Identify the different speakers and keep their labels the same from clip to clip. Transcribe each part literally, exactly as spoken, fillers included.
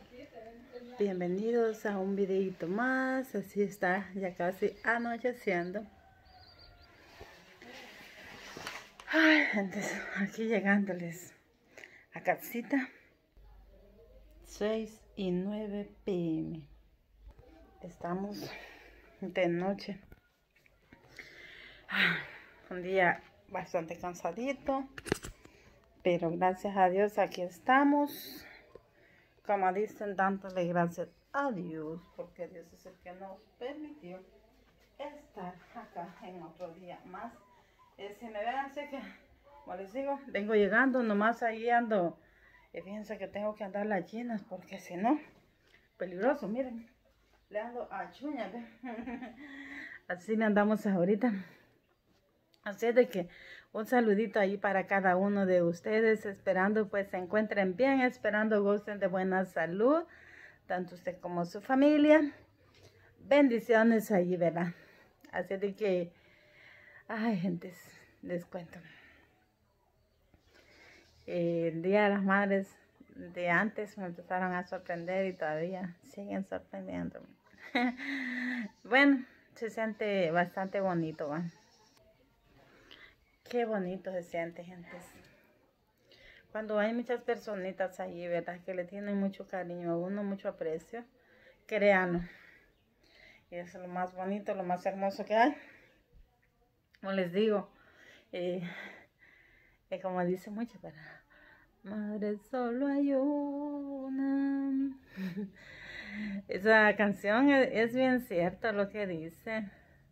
Speaker 1: Bienvenidos a un videito más. Así está ya casi anocheciendo. Ay, entonces aquí llegándoles a casita. seis y nueve p m Estamos de noche. Un día bastante cansadito, pero gracias a Dios aquí estamos. Como dicen, dándole gracias a Dios, porque Dios es el que nos permitió estar acá en otro día más. Eh, si me ven así que, como les digo, vengo llegando, nomás ahí ando. Y fíjense que tengo que andar las llenas, porque si no, peligroso, miren. Le ando a chuña, así me andamos ahorita. Así es de que un saludito ahí para cada uno de ustedes, esperando pues se encuentren bien, esperando gocen de buena salud, tanto usted como su familia. Bendiciones ahí, ¿verdad? Así de que, ay, gentes, les cuento. Eh, el Día de las Madres de antes me empezaron a sorprender y todavía siguen sorprendiéndome. Bueno, se siente bastante bonito, ¿va? Qué bonito se siente, gentes. Cuando hay muchas personitas ahí, ¿verdad? Que le tienen mucho cariño a uno, mucho aprecio. Créanlo. Y es lo más bonito, lo más hermoso que hay. Como les digo, eh, eh, como dice mucho, ¿verdad? Madre, solo hay una. Esa canción es, es bien cierto lo que dice.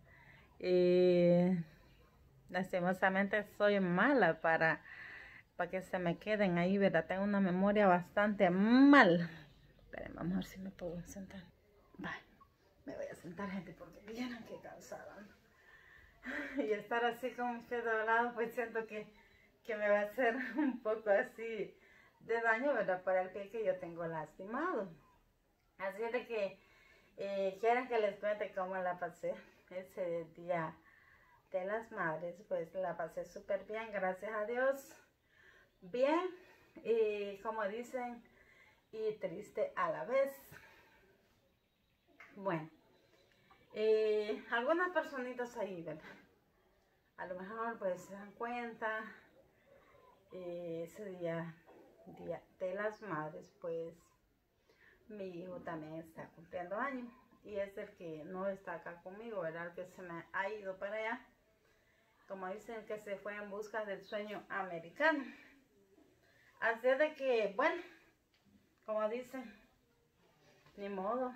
Speaker 1: Y lastimosamente soy mala para, para que se me queden ahí, ¿verdad? Tengo una memoria bastante mal. Esperen, vamos a ver si me puedo sentar. Bye. Me voy a sentar, gente, porque vieron que cansada. Y estar así con mis pies doblados, pues siento que, que me va a hacer un poco así de daño, ¿verdad? Para el pie que yo tengo lastimado. Así es de que eh, quieren que les cuente cómo la pasé ese día de las madres. Pues la pasé súper bien, gracias a Dios. Bien, y como dicen, y triste a la vez. Bueno, eh, algunas personitas ahí, ¿verdad? A lo mejor pues se dan cuenta, eh, ese día, día de las madres, pues mi hijo también está cumpliendo años. Y es el que no está acá conmigo, ¿verdad? El que se me ha ido para allá. Como dicen, que se fue en busca del sueño americano. Así de que, bueno, como dicen, ni modo.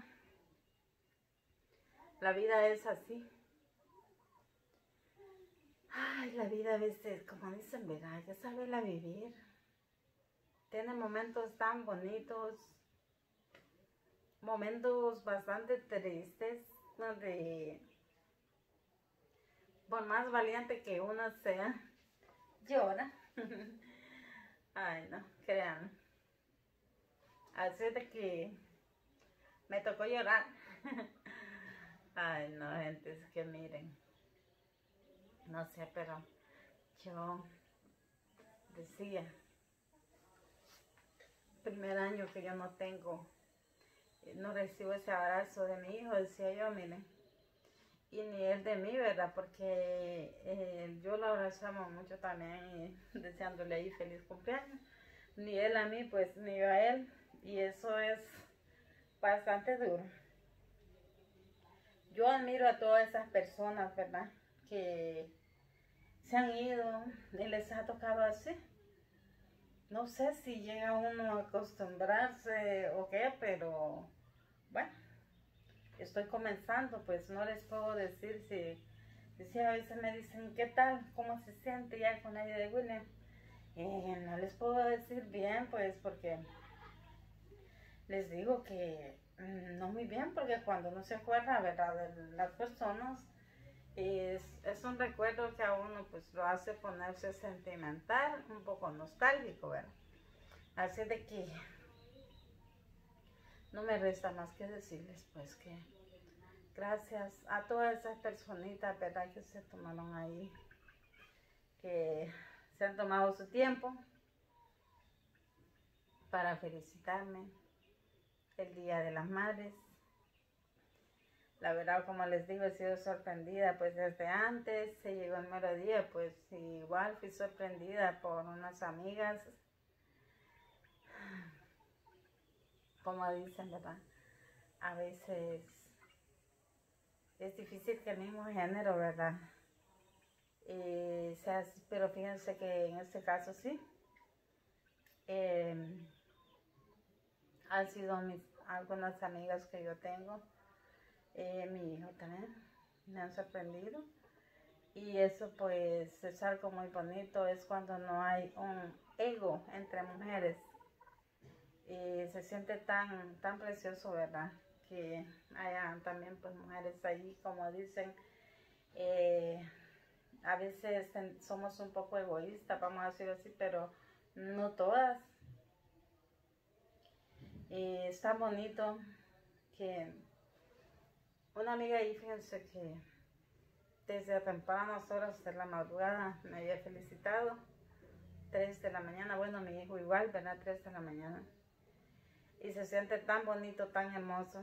Speaker 1: La vida es así. Ay, la vida a veces, como dicen, ¿verdad? Hay que saberla vivir. Tiene momentos tan bonitos, momentos bastante tristes, donde por más valiente que uno sea, llora. Ay, no, crean. Así de que me tocó llorar. Ay, no, gente, es que miren. No sé, pero yo decía, primer año que yo no tengo, no recibo ese abrazo de mi hijo, decía yo, miren. Y ni él de mí, ¿verdad? Porque eh, yo lo abrazamos mucho también, deseándole ahí feliz cumpleaños. Ni él a mí, pues ni yo a él. Y eso es bastante duro. Yo admiro a todas esas personas, ¿verdad? Que se han ido y les ha tocado así. No sé si llega uno a acostumbrarse o qué, pero bueno, estoy comenzando, pues no les puedo decir si, si a veces me dicen, ¿qué tal? ¿Cómo se siente ya con la vida de William? Eh, no les puedo decir bien, pues porque les digo que mmm, no muy bien, porque cuando uno se acuerda, ¿verdad? De las personas, es, es un recuerdo que a uno pues lo hace ponerse sentimental, un poco nostálgico, ¿verdad? Así de que no me resta más que decirles pues que gracias a todas esas personitas, ¿verdad? Que se tomaron ahí, que se han tomado su tiempo para felicitarme. el Día de las Madres. La verdad, como les digo, he sido sorprendida pues desde antes, se llegó el mero día, pues igual fui sorprendida por unas amigas, como dicen, ¿verdad? A veces es difícil que el mismo género, ¿verdad? Eh, sea así, pero fíjense que en este caso sí, eh, han sido mis, algunas amigas que yo tengo. Eh, mi hijo también, me han sorprendido, y eso pues es algo muy bonito, es cuando no hay un ego entre mujeres, y se siente tan, tan precioso, ¿verdad? Que haya también pues mujeres ahí, como dicen, eh, a veces somos un poco egoístas, vamos a decir así, pero no todas, y está bonito que una amiga ahí, fíjense que desde tempranas horas de la madrugada me había felicitado, tres de la mañana, bueno, mi hijo igual, ¿verdad? tres de la mañana. Y se siente tan bonito, tan hermoso.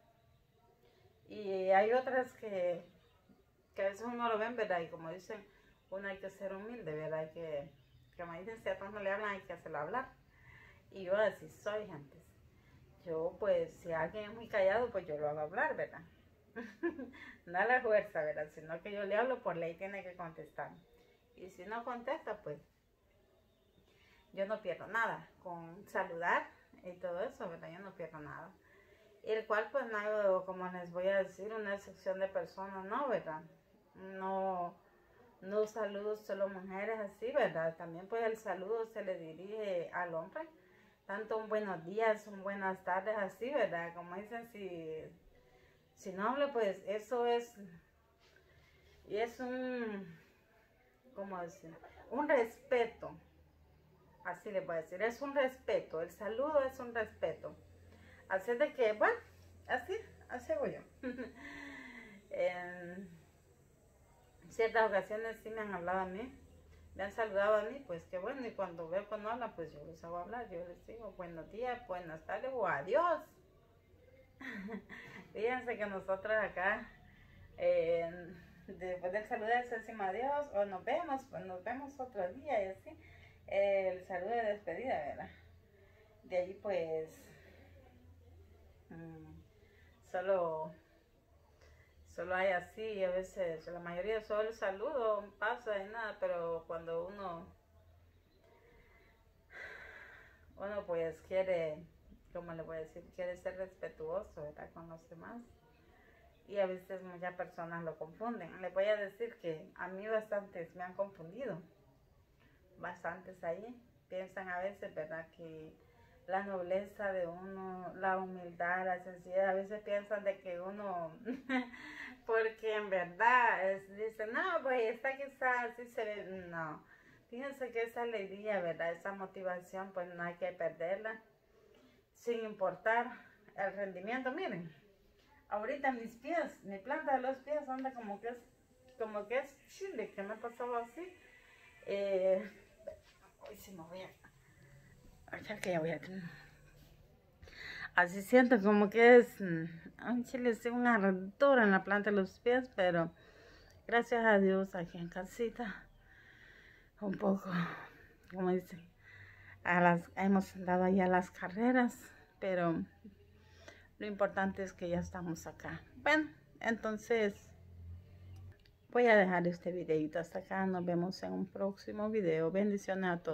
Speaker 1: Y hay otras que, que a veces uno lo ven, ¿verdad? Y como dicen, uno hay que ser humilde, ¿verdad? Hay que, como dicen, si a todos no le hablan, hay que hacerlo hablar. Y yo así soy, gente. Yo, pues, si alguien es muy callado, pues yo lo hago hablar, ¿verdad? No a la fuerza, ¿verdad? Sino que yo le hablo, por ley tiene que contestar. Y si no contesta, pues yo no pierdo nada con saludar y todo eso, ¿verdad? Yo no pierdo nada. El cual, pues, no, como les voy a decir, una excepción de personas, no, ¿verdad? No, no saludo solo mujeres así, ¿verdad? También, pues, el saludo se le dirige al hombre. Tanto un buenos días, un buenas tardes, así, ¿verdad? Como dicen, si... Si no hablo, pues eso es, y es un, ¿cómo decir? Un respeto, así le voy a decir, es un respeto, el saludo es un respeto. Así de que, bueno, así, así hago yo. En ciertas ocasiones sí me han hablado a mí, me han saludado a mí, pues qué bueno, y cuando veo que no hablan, pues yo les hago hablar, yo les digo buenos días, buenas tardes o adiós. Fíjense que nosotros acá, eh, después del saludo decimos adiós o nos vemos, pues nos vemos otro día y así. Eh, el saludo de despedida, ¿verdad? De ahí pues mmm, solo, solo hay así, a veces la mayoría solo el saludo pasa y nada, pero cuando uno, uno pues quiere, ¿cómo le voy a decir? Quiere ser respetuoso, ¿verdad? Con los demás. Y a veces muchas personas lo confunden. Les voy a decir que a mí bastantes me han confundido. Bastantes ahí. Piensan a veces, ¿verdad? Que la nobleza de uno, la humildad, la sencillez, a veces piensan de que uno, porque en verdad es, dicen, no, pues esta quizás así se ve, no. Fíjense que esa alegría, ¿verdad? Esa motivación, pues no hay que perderla. Sin importar el rendimiento, miren. Ahorita mis pies, mi planta de los pies anda como que es, como que es chile, que me ha pasado así. Eh, hoy sí me voy a... Ahorita que ya voy a... Así siento como que es un chile, sí, una ardor en la planta de los pies, pero gracias a Dios aquí en casita, un poco, como dicen, a las, hemos dado ya las carreras, pero... Lo importante es que ya estamos acá. Bueno, entonces voy a dejar este videito hasta acá. Nos vemos en un próximo video. Bendiciones a todos.